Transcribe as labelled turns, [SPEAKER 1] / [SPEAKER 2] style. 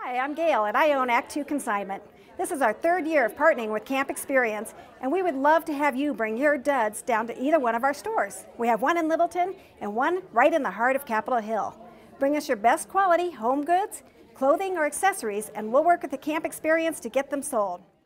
[SPEAKER 1] Hi, I'm Gail and I own Act 2 Consignment. This is our third year of partnering with Camp Experience, and we would love to have you bring your duds down to either one of our stores. We have one in Littleton and one right in the heart of Capitol Hill. Bring us your best quality home goods, clothing, or accessories, and we'll work with the Camp Experience to get them sold.